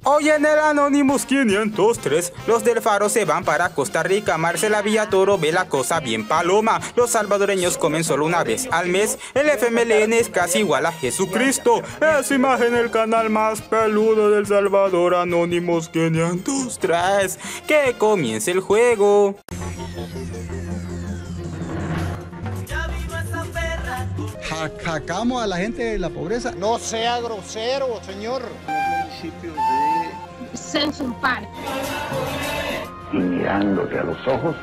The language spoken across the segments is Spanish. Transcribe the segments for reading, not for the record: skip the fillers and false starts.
Hoy en el Anonymous 503, los del Faro se van para Costa Rica. Marcela Villatoro ve la cosa bien paloma. Los salvadoreños comen solo una vez al mes. El FMLN es casi igual a Jesucristo. Es imagen el canal más peludo del Salvador, Anonymous 503. Que comience el juego. Sacamos a la gente de la pobreza. No sea grosero, señor. Municipios de Central Park. Y mirándote a los ojos.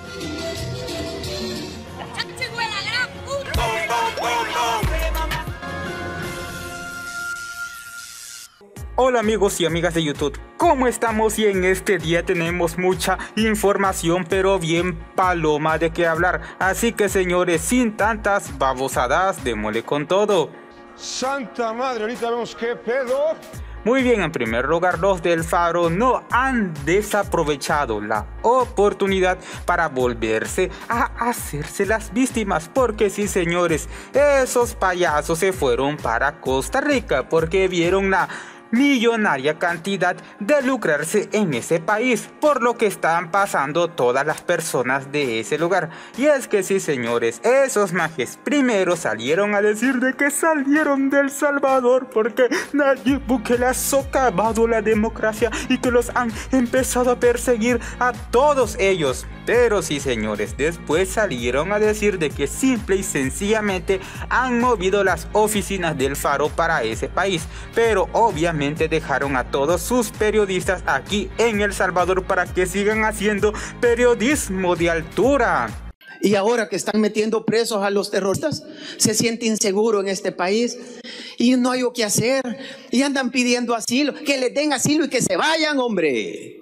Hola amigos y amigas de YouTube, ¿cómo estamos? Y en este día tenemos mucha información, pero bien paloma de qué hablar. Así que señores, sin tantas babosadas, démosle con todo. Santa madre, ahorita vemos qué pedo. Muy bien, en primer lugar, los del Faro no han desaprovechado la oportunidad para volverse a hacerse las víctimas. Porque sí, señores, esos payasos se fueron para Costa Rica porque vieron la millonaria cantidad de lucrarse en ese país, por lo que están pasando todas las personas de ese lugar. Y es que sí, señores, esos majes primero salieron a decir de que salieron del Salvador porque Nayib Bukele ha socavado la democracia y que los han empezado a perseguir a todos ellos. Pero sí, señores, después salieron a decir de que simple y sencillamente han movido las oficinas del Faro para ese país, pero obviamente dejaron a todos sus periodistas aquí en El Salvador para que sigan haciendo periodismo de altura. Y ahora que están metiendo presos a los terroristas, se siente inseguro en este país y no hay lo que hacer y andan pidiendo asilo, que les den asilo y que se vayan, hombre.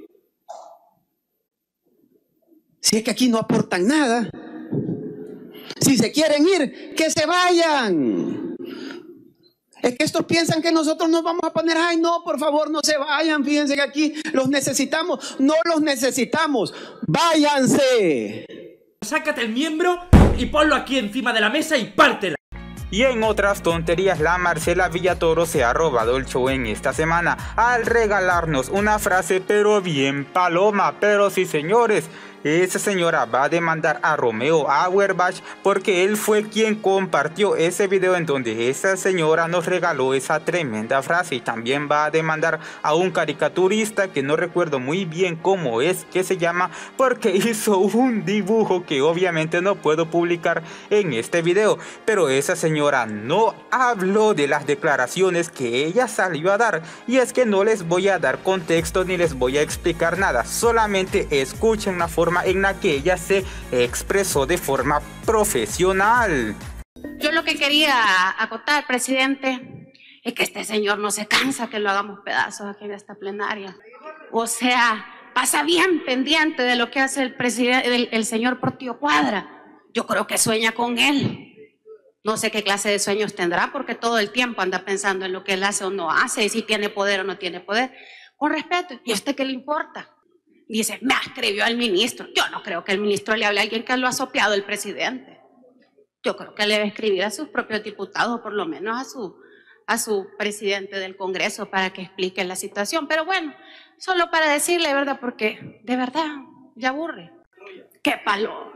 Si es que aquí no aportan nada. Si se quieren ir, que se vayan. Es que estos piensan que nosotros nos vamos a poner, ay no, por favor no se vayan, fíjense que aquí los necesitamos. No los necesitamos, váyanse. Sácate el miembro y ponlo aquí encima de la mesa y pártela. Y en otras tonterías, la Marcela Villatoro se ha robado el show en esta semana al regalarnos una frase pero bien paloma. Pero sí, señores, esa señora va a demandar a Romeo Auerbach porque él fue quien compartió ese video en donde esa señora nos regaló esa tremenda frase. Y también va a demandar a un caricaturista que no recuerdo muy bien cómo es que se llama, porque hizo un dibujo que obviamente no puedo publicar en este video. Pero esa señora no habló de las declaraciones que ella salió a dar. Y es que no les voy a dar contexto ni les voy a explicar nada. Solamente escuchen la forma en la que ella se expresó de forma profesional. Yo lo que quería acotar, presidente, es que este señor no se cansa que lo hagamos pedazos aquí en esta plenaria. O sea, pasa bien pendiente de lo que hace el presidente, el señor Portillo Cuadra. Yo creo que sueña con él. No sé qué clase de sueños tendrá porque todo el tiempo anda pensando en lo que él hace o no hace y si tiene poder o no tiene poder. Con respeto, ¿y a usted qué le importa? Dice, me escribió al ministro. Yo no creo que el ministro le hable a alguien que lo ha sopeado el presidente. Yo creo que le debe escribir a sus propios diputados, o por lo menos a su presidente del Congreso para que explique la situación. Pero bueno, solo para decirle, ¿verdad? Porque de verdad, ya aburre. ¡Qué paloma!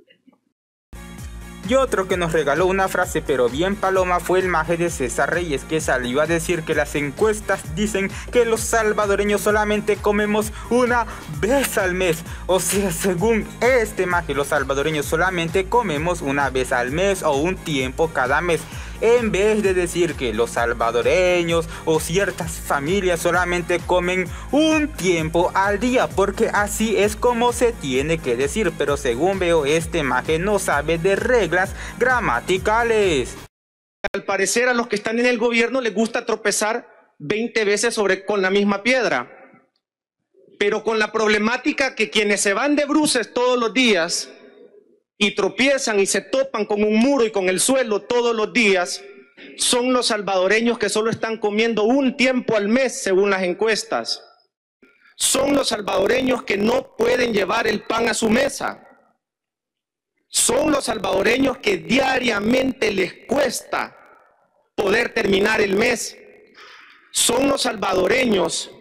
Y otro que nos regaló una frase pero bien paloma fue el maje de César Reyes, que salió a decir que las encuestas dicen que los salvadoreños solamente comemos una vez al mes. O sea, según este maje, los salvadoreños solamente comemos una vez al mes o un tiempo cada mes. En vez de decir que los salvadoreños o ciertas familias solamente comen un tiempo al día, porque así es como se tiene que decir. Pero según veo, este maje no sabe de reglas gramaticales. Al parecer a los que están en el gobierno les gusta tropezar 20 veces con la misma piedra. Pero con la problemática que quienes se van de bruces todos los días y tropiezan y se topan con un muro y con el suelo todos los días, son los salvadoreños que solo están comiendo un tiempo al mes según las encuestas. Son los salvadoreños que no pueden llevar el pan a su mesa. Son los salvadoreños que diariamente les cuesta poder terminar el mes. Son los salvadoreños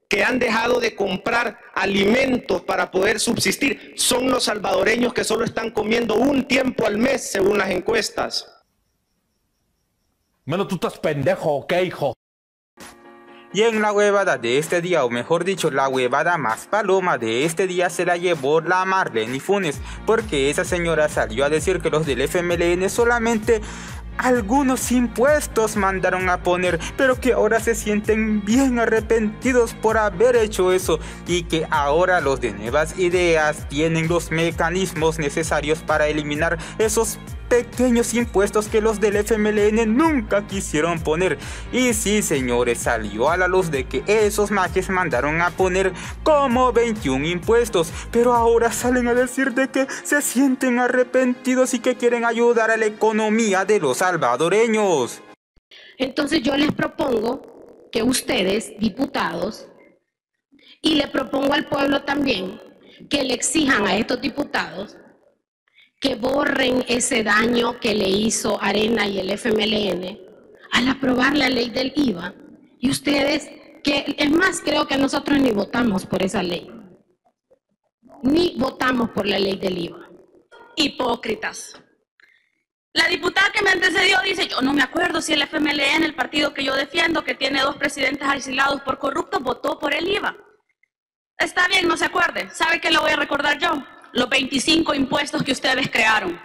que han dejado de comprar alimentos para poder subsistir son los salvadoreños que solo están comiendo un tiempo al mes, según las encuestas. Bueno, tú estás pendejo, ¿ok, hijo? Y en la huevada de este día, o mejor dicho, la huevada más paloma de este día se la llevó la Marlene Funes, porque esa señora salió a decir que los del FMLN solamente algunos impuestos mandaron a poner, pero que ahora se sienten bien arrepentidos por haber hecho eso y que ahora los de Nuevas Ideas tienen los mecanismos necesarios para eliminar esos pequeños impuestos que los del FMLN nunca quisieron poner. Y sí, señores, salió a la luz de que esos majes mandaron a poner como 21 impuestos, pero ahora salen a decir de que se sienten arrepentidos y que quieren ayudar a la economía de los salvadoreños. Entonces yo les propongo que ustedes, diputados, y le propongo al pueblo también, que le exijan a estos diputados que borren ese daño que le hizo Arena y el FMLN al aprobar la ley del IVA. Y ustedes, que es más, creo que nosotros ni votamos por esa ley. Ni votamos por la ley del IVA. Hipócritas. La diputada que me antecedió dice, yo no me acuerdo si el FMLN, el partido que yo defiendo, que tiene 2 presidentes aislados por corruptos, votó por el IVA. Está bien, no se acuerde. ¿Sabe qué le voy a recordar yo? Los 25 impuestos que ustedes crearon.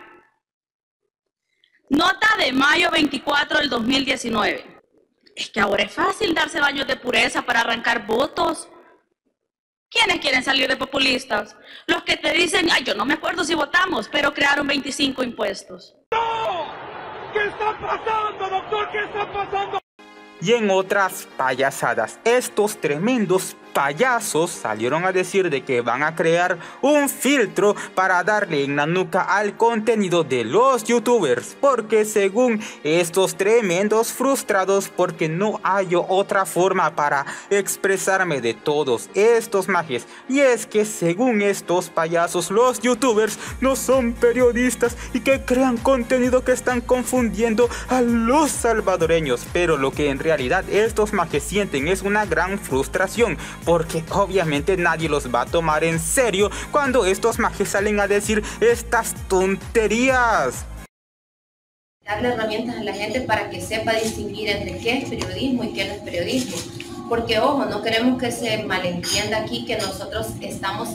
Nota de mayo 24 del 2019. Es que ahora es fácil darse baños de pureza para arrancar votos. ¿Quiénes quieren salir de populistas? Los que te dicen, ay, yo no me acuerdo si votamos, pero crearon 25 impuestos. ¡No! ¿Qué está pasando, doctor? ¿Qué está pasando? Y en otras payasadas, estos tremendos payasos salieron a decir de que van a crear un filtro para darle en la nuca al contenido de los youtubers, porque según estos tremendos frustrados, porque no hay otra forma para expresarme de todos estos majes, y es que según estos payasos los youtubers no son periodistas y que crean contenido que están confundiendo a los salvadoreños, pero lo que en realidad estos majes sienten es una gran frustración, porque obviamente nadie los va a tomar en serio cuando estos majes salen a decir estas tonterías. Darle herramientas a la gente para que sepa distinguir entre qué es periodismo y qué no es periodismo. Porque, ojo, no queremos que se malentienda aquí que nosotras estamos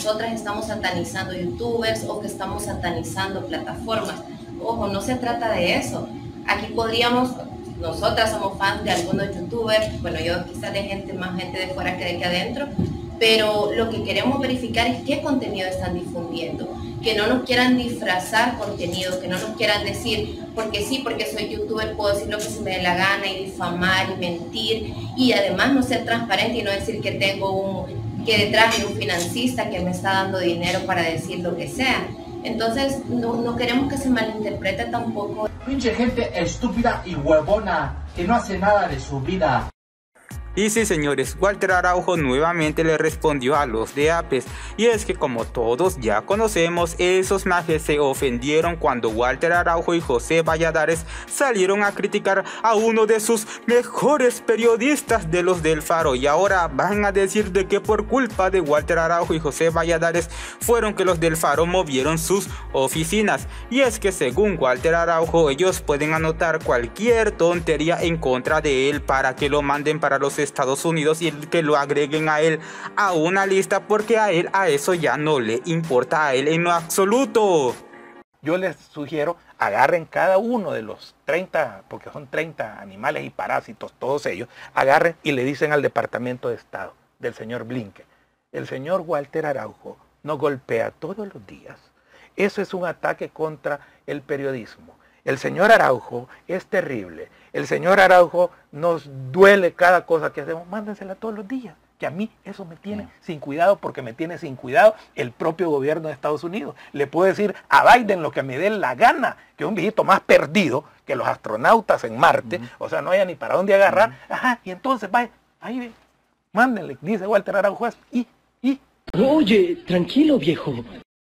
satanizando youtubers o que estamos satanizando plataformas. Ojo, no se trata de eso. Aquí podríamos... Nosotras somos fans de algunos youtubers, bueno, yo quizás de más gente de fuera que de aquí adentro, pero lo que queremos verificar es qué contenido están difundiendo, que no nos quieran disfrazar contenido, que no nos quieran decir, porque sí, porque soy youtuber, puedo decir lo que se me dé la gana y difamar y mentir, y además no ser transparente y no decir que que detrás hay un financista que me está dando dinero para decir lo que sea. Entonces, no queremos que se malinterprete tampoco. Pinche gente estúpida y huevona que no hace nada de su vida. Y sí, señores, Walter Araujo nuevamente le respondió a los de APES, y es que como todos ya conocemos, esos majes se ofendieron cuando Walter Araujo y José Valladares salieron a criticar a uno de sus mejores periodistas de los del Faro, y ahora van a decir de que por culpa de Walter Araujo y José Valladares fueron que los del Faro movieron sus oficinas. Y es que según Walter Araujo, ellos pueden anotar cualquier tontería en contra de él para que lo manden para los Estados Unidos y que lo agreguen a él a una lista, porque a él a eso ya no le importa a él en lo absoluto. Yo les sugiero, agarren cada uno de los 30, porque son 30 animales y parásitos, todos ellos, agarren y le dicen al Departamento de Estado del señor Blinken, el señor Walter Araujo nos golpea todos los días. Eso es un ataque contra el periodismo. El señor Araujo es terrible. El señor Araujo nos duele cada cosa que hacemos. Mándensela todos los días. Que a mí eso me tiene sin cuidado, porque me tiene sin cuidado el propio gobierno de Estados Unidos. Le puedo decir a Biden lo que me dé la gana, que es un viejito más perdido que los astronautas en Marte. O sea, no haya ni para dónde agarrar. Ajá, y entonces, vaya, ahí, mándenle, dice Walter Araujo. Oye, tranquilo, viejo.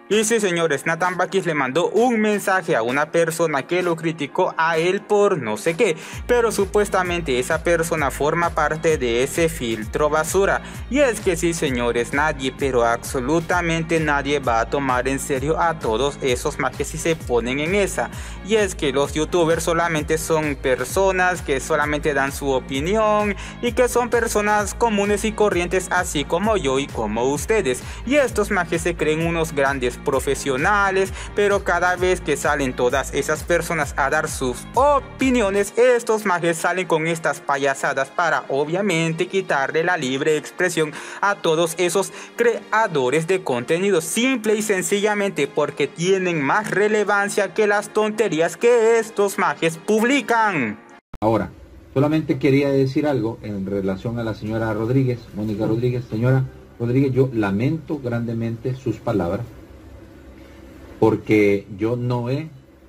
Y sí, señores, Nathan Bakis le mandó un mensaje a una persona que lo criticó a él por no sé qué, pero supuestamente esa persona forma parte de ese filtro basura. Y es que sí, señores, nadie, pero absolutamente nadie va a tomar en serio a todos esos majes si se ponen en esa. Y es que los youtubers solamente son personas que solamente dan su opinión y que son personas comunes y corrientes, así como yo y como ustedes. Y estos majes se creen unos grandes profesionales, pero cada vez que salen todas esas personas a dar sus opiniones, estos majes salen con estas payasadas para obviamente quitarle la libre expresión a todos esos creadores de contenido, simple y sencillamente porque tienen más relevancia que las tonterías que estos majes publican. Ahora, solamente quería decir algo en relación a la señora Rodríguez, Mónica Rodríguez. Señora Rodríguez, yo lamento grandemente sus palabras, porque yo no he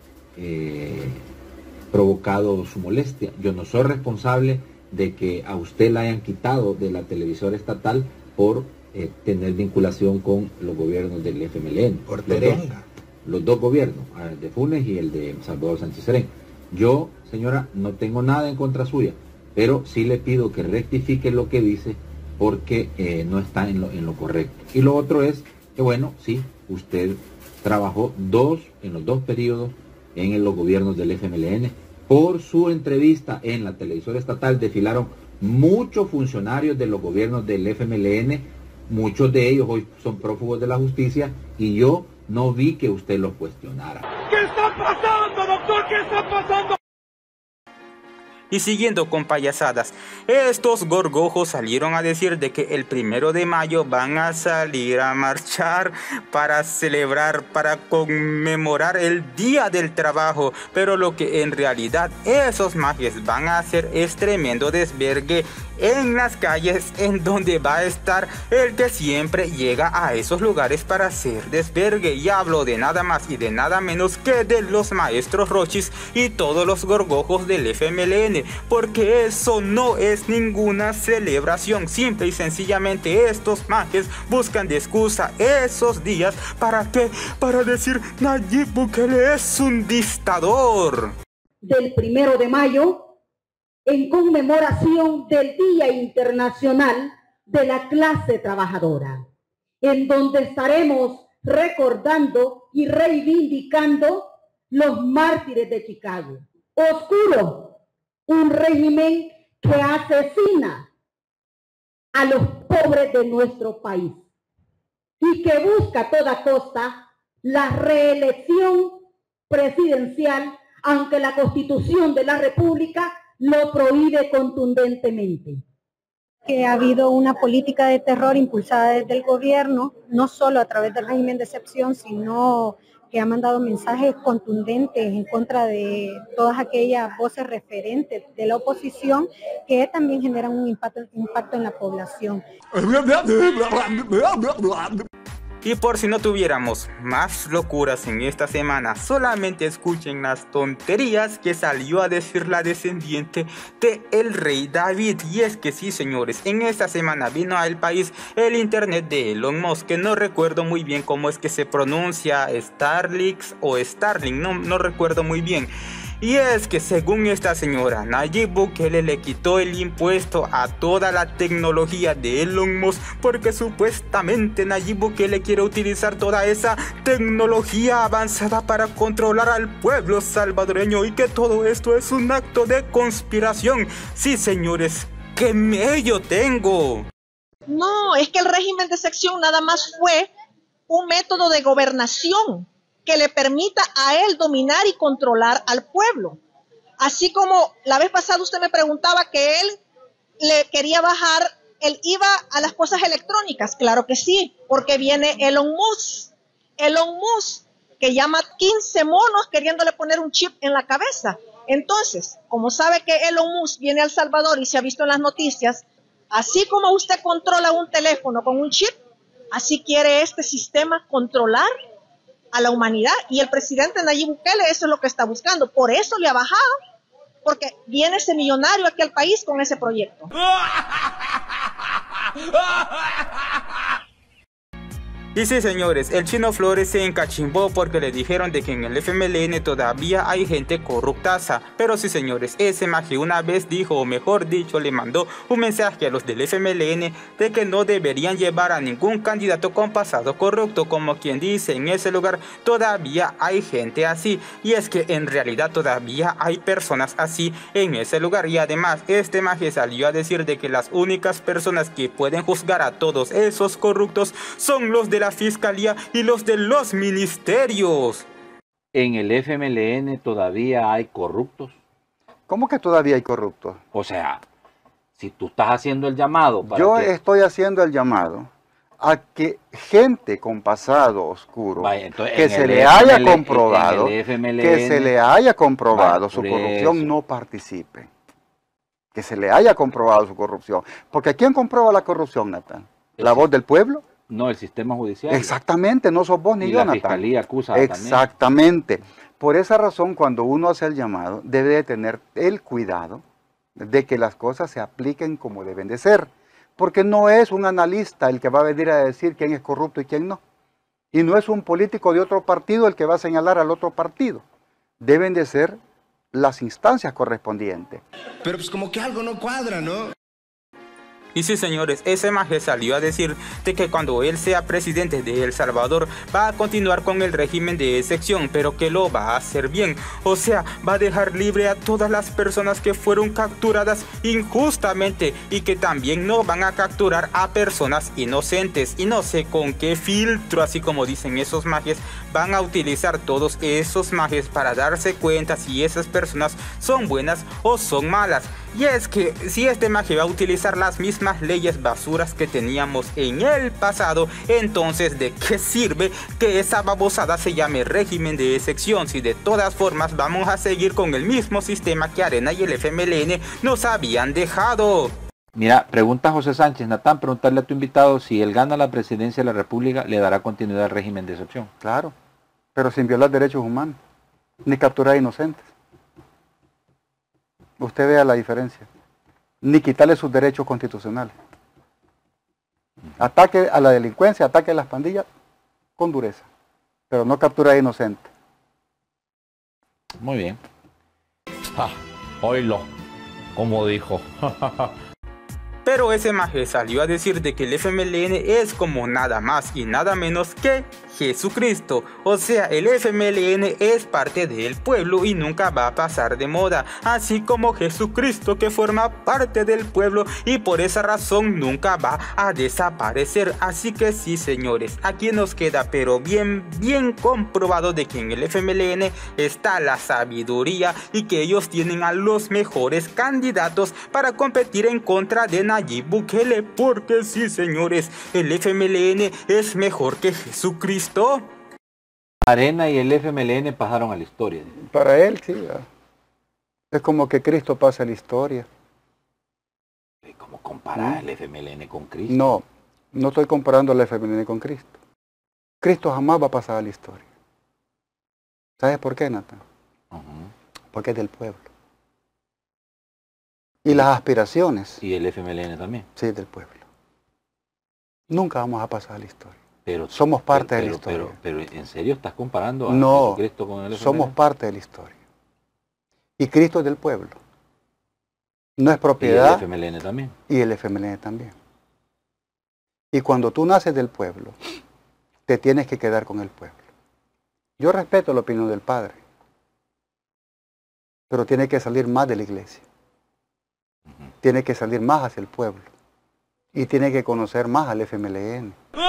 provocado su molestia. Yo no soy responsable de que a usted la hayan quitado de la televisora estatal por tener vinculación con los gobiernos del FMLN. Por terenga. Los dos gobiernos, el de Funes y el de Salvador Sánchez Serén. Yo, señora, no tengo nada en contra suya, pero sí le pido que rectifique lo que dice, porque no está en lo correcto. Y lo otro es que, bueno, sí, usted trabajó en los dos periodos en los gobiernos del FMLN. Por su entrevista en la televisora estatal desfilaron muchos funcionarios de los gobiernos del FMLN, muchos de ellos hoy son prófugos de la justicia, y yo no vi que usted los cuestionara. ¿Qué está pasando, doctor? ¿Qué está pasando? Y siguiendo con payasadas, estos gorgojos salieron a decir de que el 1 de mayo van a salir a marchar para celebrar, para conmemorar el Día del Trabajo, pero lo que en realidad esos majes van a hacer es tremendo desvergue en las calles, en donde va a estar el que siempre llega a esos lugares para hacer desvergue. Y hablo de nada más y de nada menos que de los maestros Rochis y todos los gorgojos del FMLN, porque eso no es ninguna celebración. Simple y sencillamente estos majes buscan de excusa esos días para decir Nayib Bukele es un dictador. Del 1 de mayo, en conmemoración del Día Internacional de la Clase Trabajadora, en donde estaremos recordando y reivindicando los mártires de Chicago. Oscuro, un régimen que asesina a los pobres de nuestro país y que busca a toda costa la reelección presidencial, aunque la Constitución de la República lo prohíbe contundentemente. Que ha habido una política de terror impulsada desde el gobierno, no solo a través del régimen de excepción, sino que ha mandado mensajes contundentes en contra de todas aquellas voces referentes de la oposición que también generan un impacto en la población. Y por si no tuviéramos más locuras en esta semana, solamente escuchen las tonterías que salió a decir la descendiente de el rey David. Y es que sí, señores, en esta semana vino al país el internet de Elon Musk, que no recuerdo muy bien cómo es que se pronuncia, Starlink o Starlink, no recuerdo muy bien. Y es que según esta señora, Nayib Bukele le quitó el impuesto a toda la tecnología de Elon Musk, porque supuestamente Nayib Bukele quiere utilizar toda esa tecnología avanzada para controlar al pueblo salvadoreño, y que todo esto es un acto de conspiración. Sí, señores, ¡qué miedo tengo! No, es que el régimen de excepción nada más fue un método de gobernación que le permita a él dominar y controlar al pueblo. Así como la vez pasada usted me preguntaba que él le quería bajar el IVA a las cosas electrónicas. Claro que sí, porque viene Elon Musk, que llama 15 monos queriéndole poner un chip en la cabeza. Entonces, como sabe que Elon Musk viene a El Salvador y se ha visto en las noticias, así como usted controla un teléfono con un chip, así quiere este sistema controlar a la humanidad, y el presidente Nayib Bukele eso es lo que está buscando. Por eso le ha bajado, porque viene ese millonario aquí al país con ese proyecto. Y sí, señores, el Chino Flores se encachimbó porque le dijeron de que en el FMLN todavía hay gente corruptaza. Pero sí, señores, ese maje una vez dijo, o mejor dicho, le mandó un mensaje a los del FMLN de que no deberían llevar a ningún candidato con pasado corrupto, como quien dice, en ese lugar todavía hay gente así. Y es que en realidad todavía hay personas así en ese lugar. Y además, este maje salió a decir de que las únicas personas que pueden juzgar a todos esos corruptos son los de la fiscalía y los de los ministerios. ¿En el FMLN todavía hay corruptos? ¿Cómo que todavía hay corruptos? O sea, si tú estás haciendo el llamado para Yo que... estoy haciendo el llamado a que gente con pasado oscuro, Vaya, entonces, que se le haya comprobado, que se le haya comprobado su corrupción, no participe. Que se le haya comprobado su corrupción. Porque ¿quién comprueba la corrupción, Natán? ¿La voz del pueblo? No, el sistema judicial. Exactamente, no sos vos ni yo, la Natán. fiscalía acusa Exactamente. Por esa razón, cuando uno hace el llamado, debe de tener el cuidado de que las cosas se apliquen como deben de ser. Porque no es un analista el que va a venir a decir quién es corrupto y quién no. Y no es un político de otro partido el que va a señalar al otro partido. Deben de ser las instancias correspondientes. Pero pues como que algo no cuadra, ¿no? Y sí, señores, ese maje salió a decir de que cuando él sea presidente de El Salvador va a continuar con el régimen de excepción, pero que lo va a hacer bien. O sea, va a dejar libre a todas las personas que fueron capturadas injustamente y que también no van a capturar a personas inocentes. Y no sé con qué filtro, así como dicen esos majes, van a utilizar todos esos majes para darse cuenta si esas personas son buenas o son malas. Y es que si este maje va a utilizar las mismas leyes basuras que teníamos en el pasado, entonces ¿de qué sirve que esa babosada se llame régimen de excepción si de todas formas vamos a seguir con el mismo sistema que Arena y el FMLN nos habían dejado? Mira, pregunta José Sánchez, Natán, preguntarle a tu invitado si él gana la presidencia de la República, ¿le dará continuidad al régimen de excepción? Claro, pero sin violar derechos humanos, ni capturar inocentes. Usted vea la diferencia. Ni quitarle sus derechos constitucionales. Ataque a la delincuencia, ataque a las pandillas con dureza, pero no capturar inocentes. Muy bien. Oílo, como dijo. Pero ese maje salió a decir de que el FMLN es como nada más y nada menos que Jesucristo. O sea, el FMLN es parte del pueblo y nunca va a pasar de moda, así como Jesucristo, que forma parte del pueblo y por esa razón nunca va a desaparecer. Así que sí, señores, aquí nos queda pero bien comprobado de que en el FMLN está la sabiduría y que ellos tienen a los mejores candidatos para competir en contra de Nayib Bukele, porque sí, señores, el FMLN es mejor que Jesucristo. Arena y el FMLN pasaron a la historia. Para él, sí. Es como que Cristo pasa a la historia. ¿Cómo comparar el FMLN con Cristo? No, no estoy comparando el FMLN con Cristo. Cristo jamás va a pasar a la historia. ¿Sabes por qué, Natán? Porque es del pueblo. Y las aspiraciones. Y el FMLN también. Sí, del pueblo. Nunca vamos a pasar a la historia. Pero, somos parte de la historia. Pero ¿en serio estás comparando a Jesucristo con el FMLN? Somos parte de la historia. Y Cristo es del pueblo. No es propiedad. Y el FMLN también. Y el FMLN también. Y cuando tú naces del pueblo, te tienes que quedar con el pueblo. Yo respeto la opinión del Padre, pero tiene que salir más de la iglesia. Tiene que salir más hacia el pueblo. Y tiene que conocer más al FMLN.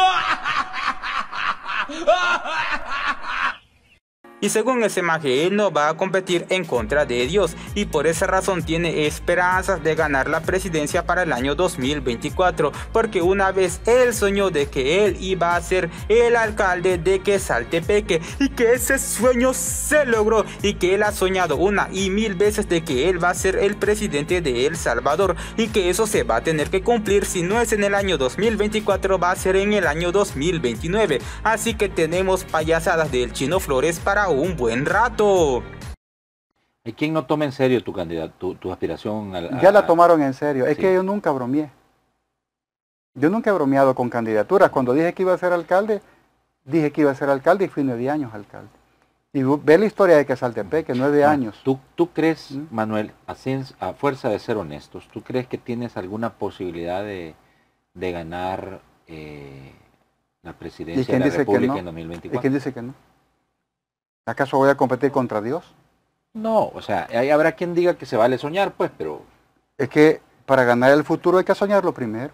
Y según ese maje, él no va a competir en contra de Dios y por esa razón tiene esperanzas de ganar la presidencia para el año 2024, porque una vez él soñó de que él iba a ser el alcalde de Quezaltepeque y que ese sueño se logró y que él ha soñado una y mil veces de que él va a ser el presidente de El Salvador y que eso se va a tener que cumplir. Si no es en el año 2024, va a ser en el año 2029. Así que tenemos payasadas del Chino Flores para un buen rato. ¿Hay quien no toma en serio tu candidato, tu aspiración? Ya la tomaron en serio. Es que yo nunca bromeé. Yo nunca he bromeado con candidaturas. Cuando dije que iba a ser alcalde, Dije que iba a ser alcalde y fui 9 años alcalde. Y ve la historia de Quezaltepeque, 9 años. ¿Tú crees, Manuel, a fuerza de ser honestos, tú crees que tienes alguna posibilidad de ganar la presidencia de la República en 2024? ¿Y quién dice que no? ¿Acaso voy a competir contra Dios? No, o sea, ahí habrá quien diga que se vale soñar, pues, pero... Es que para ganar el futuro hay que soñarlo primero.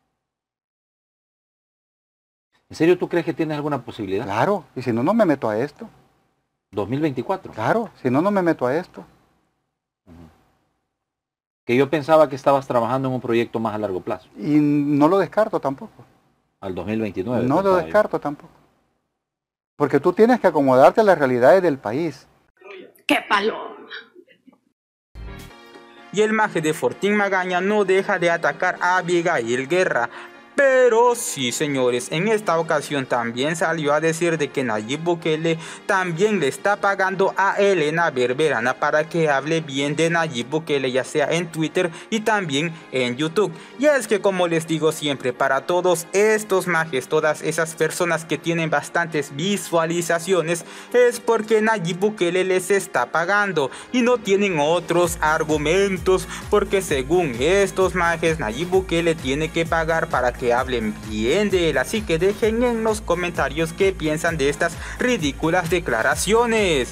¿En serio tú crees que tienes alguna posibilidad? Claro, y si no, no me meto a esto. ¿2024? Claro, si no, no me meto a esto. Que yo pensaba que estabas trabajando en un proyecto más a largo plazo. Y no lo descarto tampoco. Al 2029. No lo descarto tampoco. Porque tú tienes que acomodarte a las realidades del país. ¡Qué paloma! Y el maje de Fortín Magaña no deja de atacar a Abigail Guerra. Pero sí, señores, en esta ocasión también salió a decir de que Nayib Bukele también le está pagando a Elena Berberana para que hable bien de Nayib Bukele, ya sea en Twitter y también en YouTube. Y es que, como les digo siempre, para todos estos majes, todas esas personas que tienen bastantes visualizaciones, es porque Nayib Bukele les está pagando y no tienen otros argumentos, porque según estos majes, Nayib Bukele tiene que pagar para que hablen bien de él. Así que dejen en los comentarios qué piensan de estas ridículas declaraciones.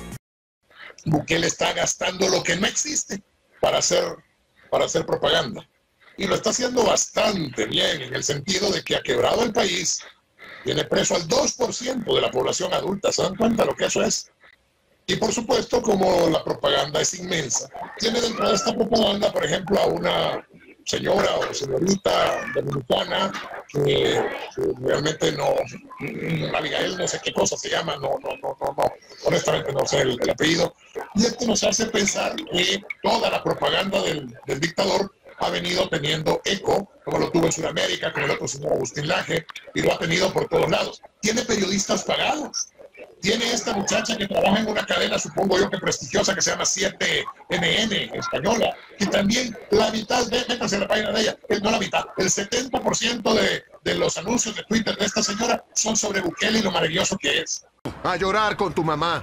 Bukele está gastando lo que no existe para hacer propaganda, y lo está haciendo bastante bien, en el sentido de que ha quebrado el país, tiene preso al 2% de la población adulta. ¿Se dan cuenta lo que eso es? Y por supuesto, como la propaganda es inmensa, tiene dentro de esta propaganda, por ejemplo, a una señora o señorita dominicana que realmente no, Abigail no sé qué cosa se llama, no, honestamente no sé el apellido, y esto nos hace pensar que toda la propaganda del dictador ha venido teniendo eco, como lo tuvo en Sudamérica, como el otro señor Agustín Laje, y lo ha tenido por todos lados. Tiene periodistas pagados. Tiene esta muchacha que trabaja en una cadena, supongo yo que prestigiosa, que se llama 7NN, española, que también la mitad, métanse en la página de ella, no la mitad, el 70% de los anuncios de Twitter de esta señora son sobre Bukele y lo maravilloso que es. A llorar con tu mamá.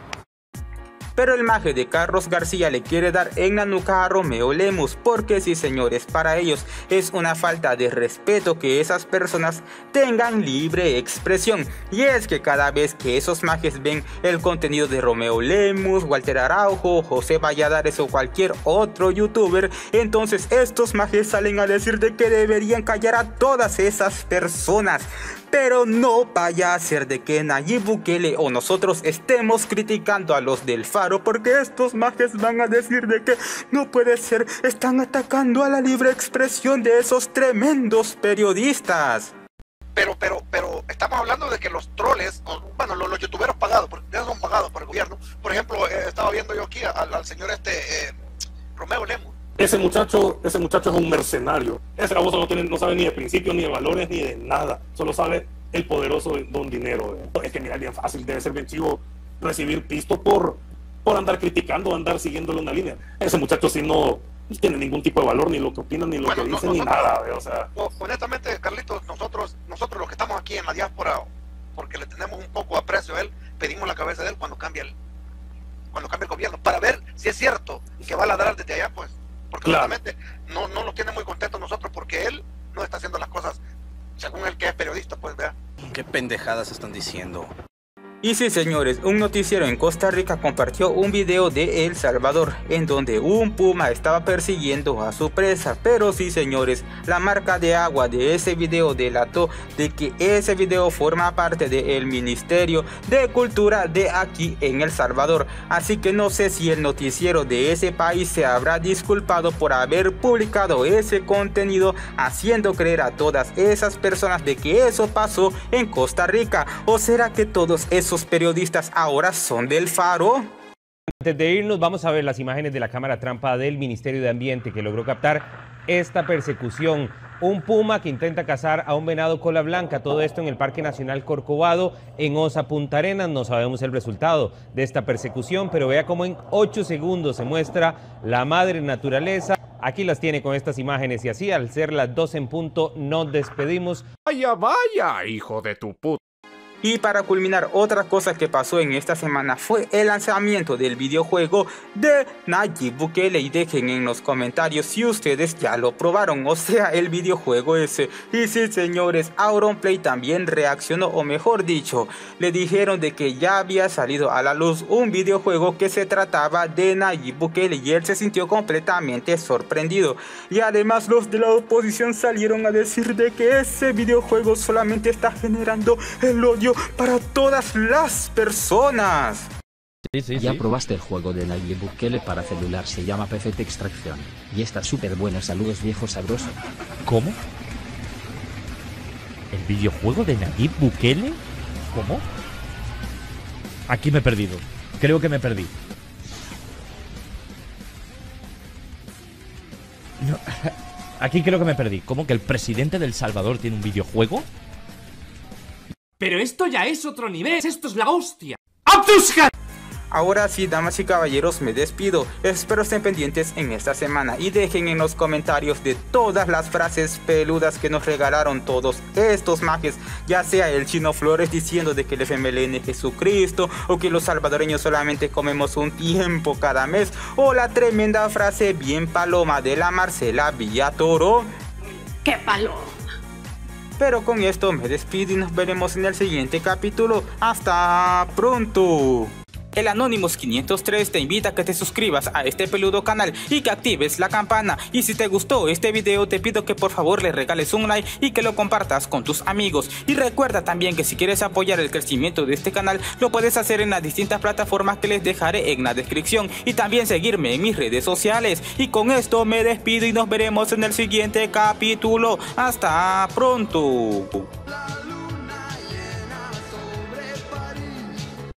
Pero el maje de Carlos García le quiere dar en la nuca a Romeo Lemus, porque sí, señores, para ellos es una falta de respeto que esas personas tengan libre expresión. Y es que cada vez que esos majes ven el contenido de Romeo Lemus, Walter Araujo, José Valladares o cualquier otro youtuber, entonces estos majes salen a decir de que deberían callar a todas esas personas. Pero no vaya a ser de que Nayib Bukele o nosotros estemos criticando a los del Faro, porque estos majes van a decir de que no puede ser, están atacando a la libre expresión de esos tremendos periodistas. Pero estamos hablando de que los troles, bueno, los youtuberos pagados, porque ya son pagados por el gobierno. Por ejemplo, estaba viendo yo aquí al señor Romeo Lemus. Ese muchacho es un mercenario. Ese baboso no sabe ni de principios, ni de valores, ni de nada. Solo sabe el poderoso don dinero. Es que mira, es bien fácil, debe ser bien chivo recibir pisto por andar criticando, andar siguiéndole una línea. Ese muchacho sí no tiene ningún tipo de valor, ni lo que opina, ni lo que dice, ni nada. O sea, honestamente, Carlitos, nosotros los que estamos aquí en la diáspora, porque le tenemos un poco de aprecio a él, pedimos la cabeza de él cuando cambie el gobierno, para ver si es cierto que va a ladrar desde allá, pues. Porque claramente no nos tiene muy contentos nosotros, porque él no está haciendo las cosas según el que es periodista, pues vea. ¿Qué pendejadas están diciendo? Y sí, señores, un noticiero en Costa Rica compartió un video de El Salvador en donde un puma estaba persiguiendo a su presa. Pero sí, señores, la marca de agua de ese video delató de que ese video forma parte del Ministerio de Cultura de aquí en El Salvador. Así que no sé si el noticiero de ese país se habrá disculpado por haber publicado ese contenido, haciendo creer a todas esas personas de que eso pasó en Costa Rica. ¿O será que todos esos periodistas ahora son del Faro? Antes de irnos, vamos a ver las imágenes de la cámara trampa del Ministerio de Ambiente que logró captar esta persecución. Un puma que intenta cazar a un venado cola blanca, todo esto en el Parque Nacional Corcovado en Osa, Punta Arenas. No sabemos el resultado de esta persecución, pero vea cómo en 8 segundos se muestra la madre naturaleza. Aquí las tiene con estas imágenes y así, al ser las 12 en punto, nos despedimos. Vaya, vaya, hijo de tu puta. Y para culminar, otra cosa que pasó en esta semana fue el lanzamiento del videojuego de Nayib Bukele, y dejen en los comentarios si ustedes ya lo probaron, o sea, el videojuego ese. Y sí, señores, Auronplay también reaccionó, o mejor dicho, le dijeron de que ya había salido a la luz un videojuego que se trataba de Nayib Bukele, y él se sintió completamente sorprendido. Y además los de la oposición salieron a decir de que ese videojuego solamente está generando el odio para todas las personas. Ya probaste el juego de Nayib Bukele para celular, se llama Perfect Extraction y está súper bueno. Saludos, viejo sabroso. ¿Cómo? ¿El videojuego de Nayib Bukele? ¿Cómo? Aquí me he perdido. Creo que me perdí. No, aquí creo que me perdí. ¿Cómo que el presidente de El Salvador tiene un videojuego? Pero esto ya es otro nivel. Esto es la hostia. Ahora sí, damas y caballeros, me despido. Espero estén pendientes en esta semana y dejen en los comentarios de todas las frases peludas que nos regalaron todos estos majes, ya sea el Chino Flores diciendo de que el FMLN es Jesucristo, o que los salvadoreños solamente comemos un tiempo cada mes, o la tremenda frase bien paloma de la Marcela Villatoro. ¡Qué paloma! Pero con esto me despido y nos veremos en el siguiente capítulo. ¡Hasta pronto! El Anonymous 503 te invita a que te suscribas a este peludo canal y que actives la campana. Y si te gustó este video, te pido que por favor le regales un like y que lo compartas con tus amigos. Y recuerda también que si quieres apoyar el crecimiento de este canal, lo puedes hacer en las distintas plataformas que les dejaré en la descripción, y también seguirme en mis redes sociales. Y con esto me despido y nos veremos en el siguiente capítulo. ¡Hasta pronto!